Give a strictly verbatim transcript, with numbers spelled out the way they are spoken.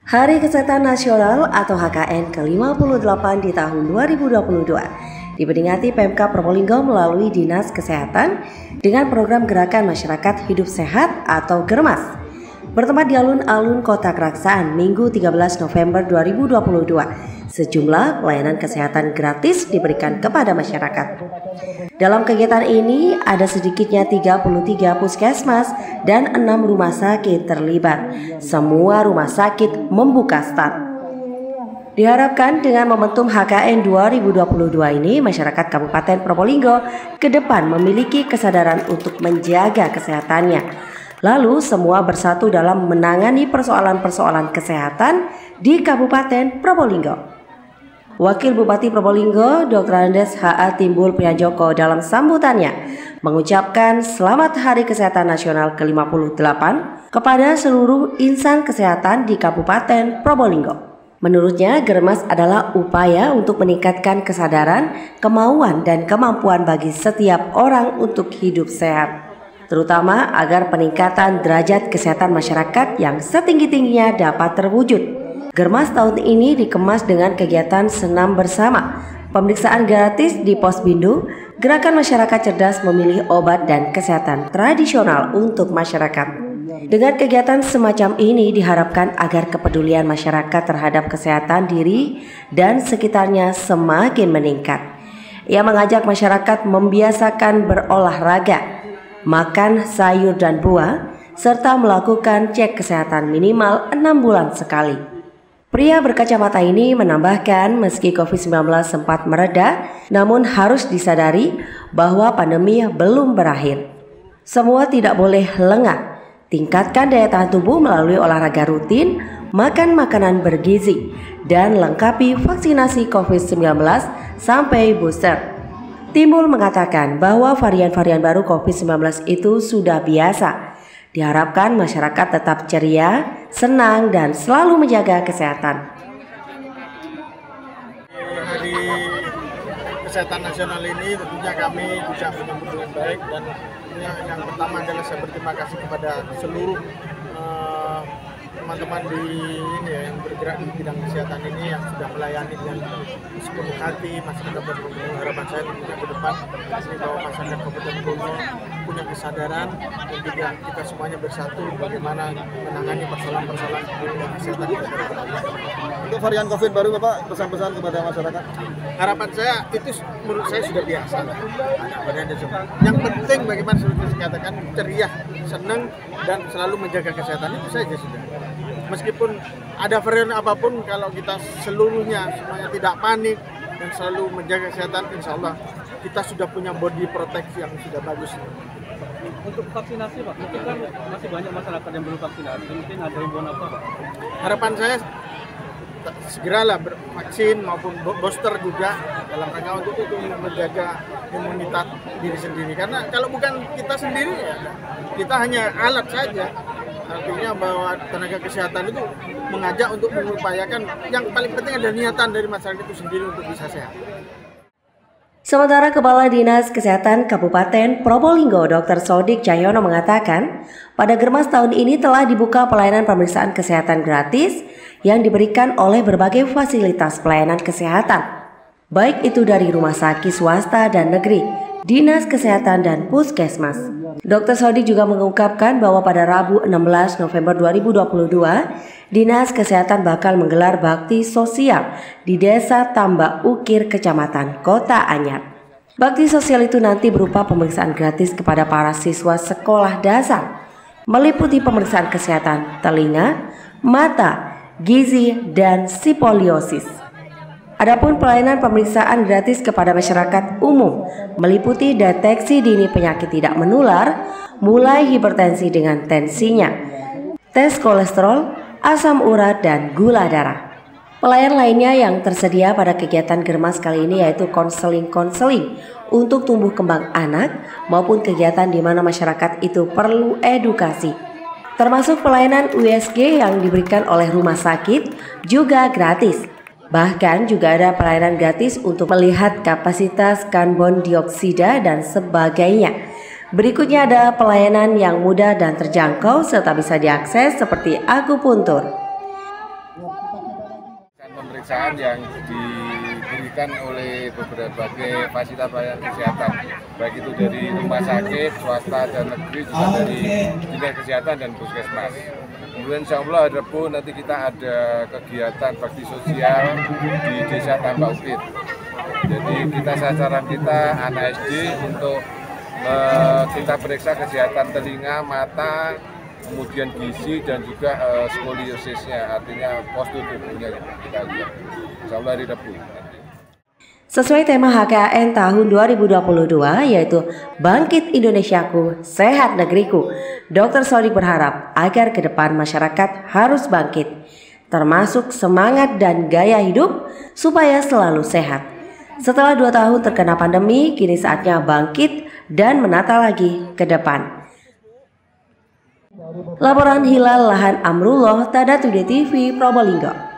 Hari Kesehatan Nasional atau H K N ke lima puluh delapan di tahun dua ribu dua puluh dua diperingati Pemkab Probolinggo melalui Dinas Kesehatan dengan program Gerakan Masyarakat Hidup Sehat atau Germas. Bertempat di alun-alun Kota Keraksaan Minggu tiga belas November dua ribu dua puluh dua, sejumlah pelayanan kesehatan gratis diberikan kepada masyarakat. Dalam kegiatan ini ada sedikitnya tiga puluh tiga puskesmas dan enam rumah sakit terlibat. Semua rumah sakit membuka start. Diharapkan dengan momentum H K N dua ribu dua puluh dua ini, masyarakat Kabupaten Probolinggo ke depan memiliki kesadaran untuk menjaga kesehatannya. Lalu semua bersatu dalam menangani persoalan-persoalan kesehatan di Kabupaten Probolinggo. Wakil Bupati Probolinggo, Doktor Andes H A Timbul Prianjoko dalam sambutannya mengucapkan selamat Hari Kesehatan Nasional ke lima puluh delapan kepada seluruh insan kesehatan di Kabupaten Probolinggo. Menurutnya, Germas adalah upaya untuk meningkatkan kesadaran, kemauan, dan kemampuan bagi setiap orang untuk hidup sehat, terutama agar peningkatan derajat kesehatan masyarakat yang setinggi-tingginya dapat terwujud. Germas tahun ini dikemas dengan kegiatan senam bersama, pemeriksaan gratis di pos bindu, gerakan masyarakat cerdas memilih obat dan kesehatan tradisional untuk masyarakat. Dengan kegiatan semacam ini diharapkan agar kepedulian masyarakat terhadap kesehatan diri dan sekitarnya semakin meningkat. Ia mengajak masyarakat membiasakan berolahraga, makan sayur dan buah, serta melakukan cek kesehatan minimal enam bulan sekali. Pria berkacamata ini menambahkan meski covid sembilan belas sempat mereda, namun harus disadari bahwa pandemi belum berakhir. Semua tidak boleh lengah. Tingkatkan daya tahan tubuh melalui olahraga rutin, makan makanan bergizi, dan lengkapi vaksinasi covid sembilan belas sampai booster. Timbul mengatakan bahwa varian-varian baru covid sembilan belas itu sudah biasa. Diharapkan masyarakat tetap ceria, senang, dan selalu menjaga kesehatan. Hari Kesehatan Nasional ini tentunya kami bisa menyambut dengan baik, dan yang pertama adalah saya berterima kasih kepada seluruh uh, teman-teman di ini ya, yang bergerak di bidang kesehatan ini, yang sudah melayani dengan sepenuh hati masyarakat Probolinggo. Harapan saya tentunya ke depan ini bahwa masyarakat Kabupaten Probolinggo punya kesadaran dan juga kita semuanya bersatu bagaimana menangani persoalan-persoalan di bidang kesehatan. Untuk varian COVID baru, Bapak, pesan-pesan kepada masyarakat? Harapan saya itu menurut saya sudah biasa. Ada varian semua. Yang penting bagaimana seperti saya katakan, ceria, senang, dan selalu menjaga kesehatan, itu saja sudah. Meskipun ada varian apapun, kalau kita seluruhnya semuanya tidak panik dan selalu menjaga kesehatan, insya Allah kita sudah punya body protection yang sudah bagus. Untuk vaksinasi, Pak, mungkin kan masih banyak masyarakat yang belum vaksinasi, mungkin ada himbauan apa, Pak? Harapan saya segeralah bervaksin maupun booster juga dalam rangka untuk itu menjaga imunitas diri sendiri, karena kalau bukan kita sendiri ya kita hanya alat saja. Artinya bahwa tenaga kesehatan itu mengajak untuk mengupayakan, yang paling penting adalah niatan dari masyarakat itu sendiri untuk bisa sehat. Sementara Kepala Dinas Kesehatan Kabupaten Probolinggo, Doktor Sodik Cahyono mengatakan, pada Germas tahun ini telah dibuka pelayanan pemeriksaan kesehatan gratis yang diberikan oleh berbagai fasilitas pelayanan kesehatan, baik itu dari rumah sakit swasta dan negeri, dinas kesehatan dan puskesmas. Doktor Sodik juga mengungkapkan bahwa pada Rabu enam belas November dua ribu dua puluh dua, Dinas Kesehatan bakal menggelar bakti sosial di Desa Tambak Ukir, Kecamatan Kota Anyar. Bakti sosial itu nanti berupa pemeriksaan gratis kepada para siswa sekolah dasar, meliputi pemeriksaan kesehatan telinga, mata, gizi, dan sipoliosis. Adapun pelayanan pemeriksaan gratis kepada masyarakat umum meliputi deteksi dini penyakit tidak menular, mulai hipertensi dengan tensinya, tes kolesterol, asam urat, dan gula darah. Pelayanan lainnya yang tersedia pada kegiatan Germas kali ini yaitu konseling-konseling untuk tumbuh kembang anak maupun kegiatan di mana masyarakat itu perlu edukasi. Termasuk pelayanan U S G yang diberikan oleh rumah sakit juga gratis. Bahkan juga ada pelayanan gratis untuk melihat kapasitas karbon dioksida dan sebagainya. Berikutnya ada pelayanan yang mudah dan terjangkau serta bisa diakses seperti akupuntur. pemeriksaan yang diberikan oleh beberapa fasilitas pelayanan kesehatan, baik itu dari rumah sakit, swasta dan negeri, juga dari dinas kesehatan dan puskesmas. Kemudian insya Allah hari Rabu nanti kita ada kegiatan bakti sosial di Desa Tambak Upit. Jadi kita sasaran kita anak S D untuk uh, kita periksa kesehatan telinga, mata, kemudian gizi dan juga uh, skoliosisnya, artinya postur tubuhnya kita lihat. Insya Allah hari Rabu. Sesuai tema H K A N tahun dua ribu dua puluh dua yaitu Bangkit Indonesiaku, Sehat Negeriku, Dokter Sodik berharap agar ke depan masyarakat harus bangkit, termasuk semangat dan gaya hidup supaya selalu sehat. Setelah dua tahun terkena pandemi, kini saatnya bangkit dan menata lagi ke depan. Laporan Hilal Lahan Amrullah, Tada Today T V, Probolinggo.